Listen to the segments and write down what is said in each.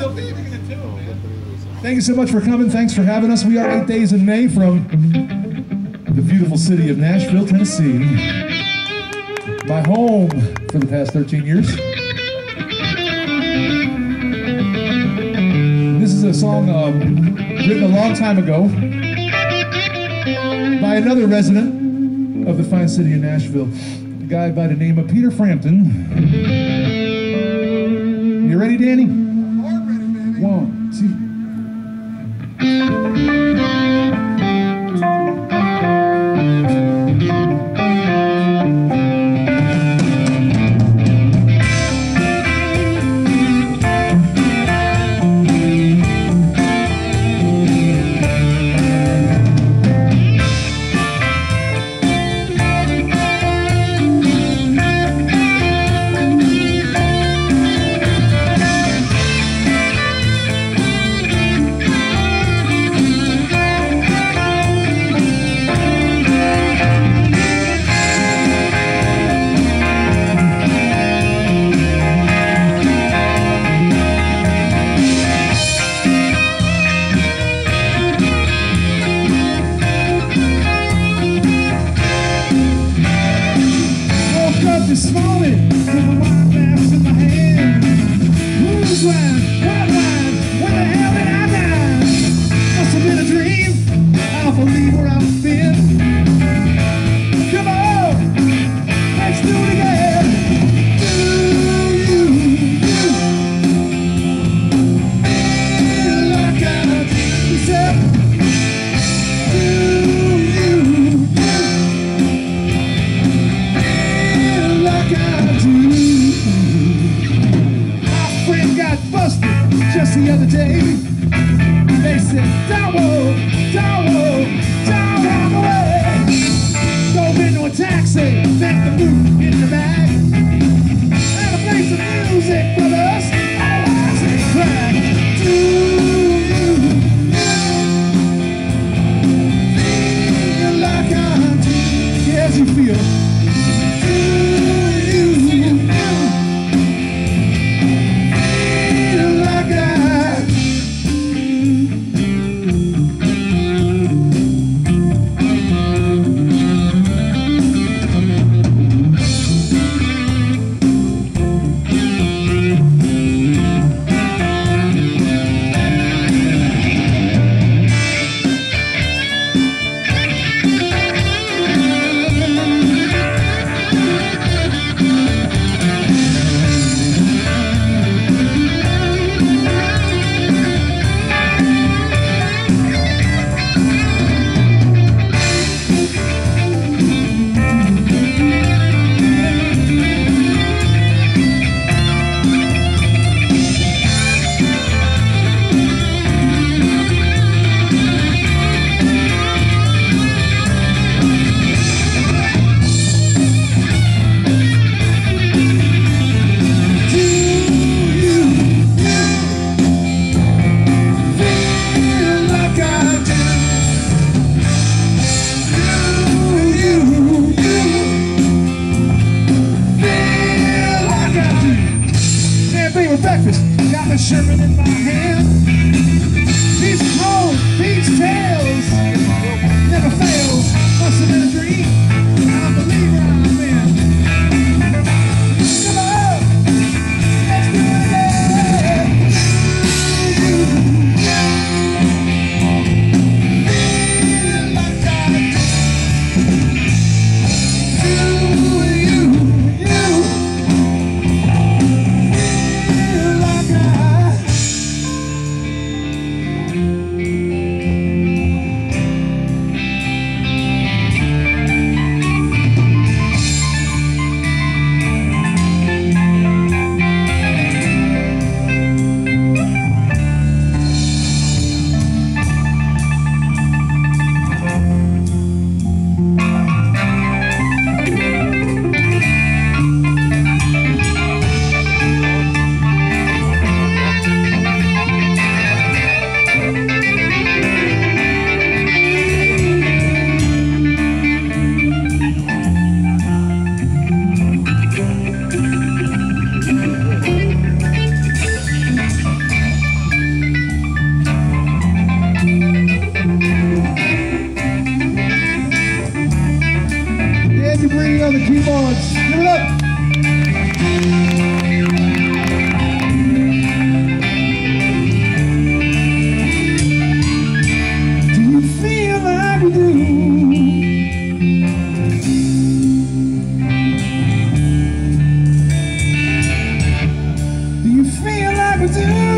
Thank you so much for coming. Thanks for having us. We are 8 days in May from the beautiful city of Nashville, Tennessee. My home for the past 13 years. This is a song written a long time ago by another resident of the fine city of Nashville, a guy by the name of Peter Frampton. You ready, Danny? I'm ready, baby. 1, 2. This morning, with a wine glass in my hand. Who's wine? What wine? When the hell did I die? Must have been a dream. I don't believe where I've been. Come on, let's do it again. Do you feel like I do? Just the other day, they said, don't run away. Go into a taxi, met the boot in the bag, and I play some music, brothers, and I say crack. Do you feel like I do? Yes, you feel. Breakfast, got the Sherman in my hand. These cold beach tales never fails. Must have been a dream. I believe where I'm in. Come on, let's do it again. Feel like I do. 3 on the keyboards. Give it up. Do you feel like we do? Do you feel like we do?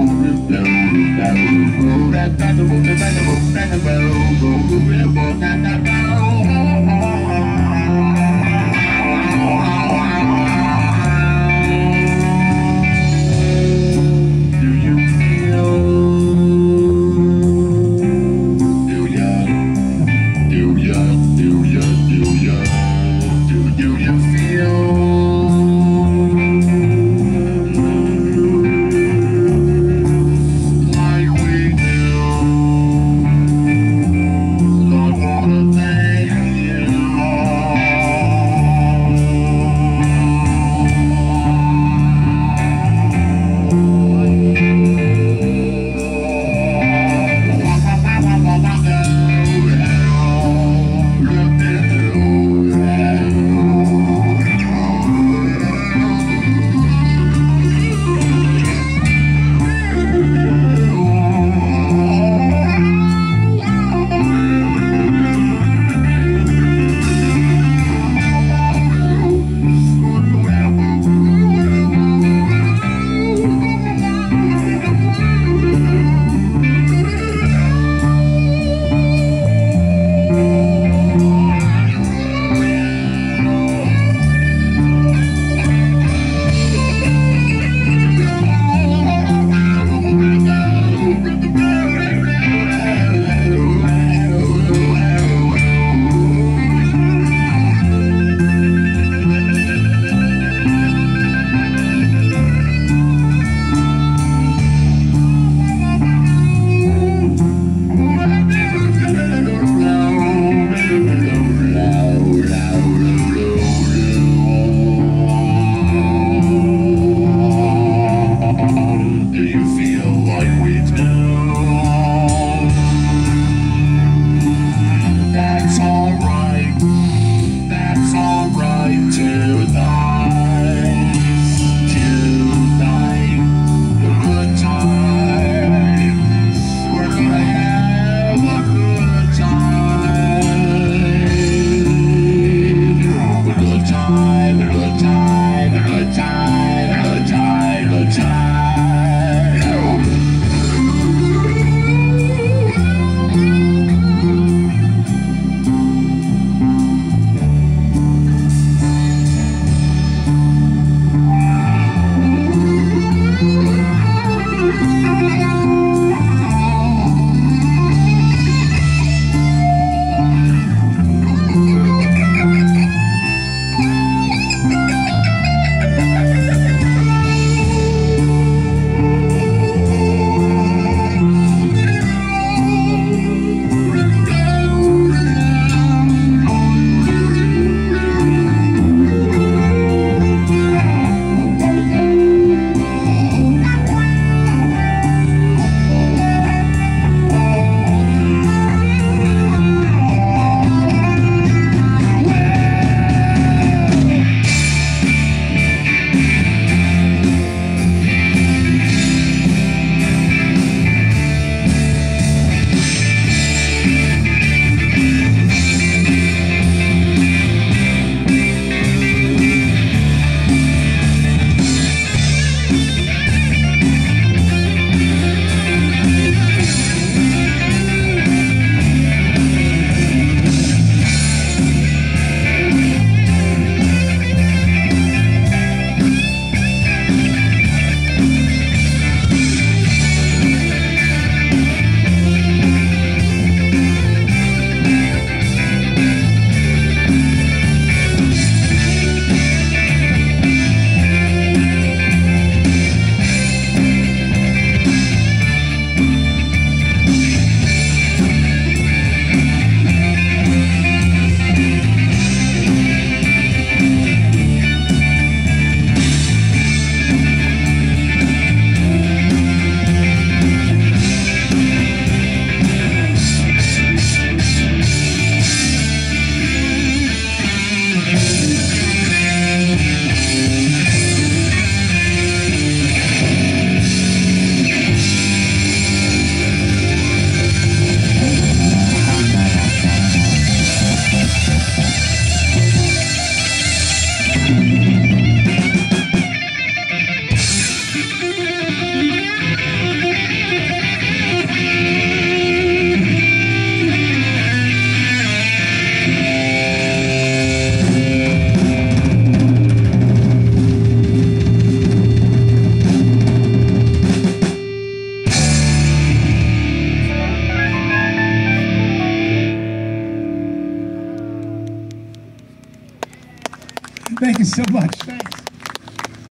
Boom,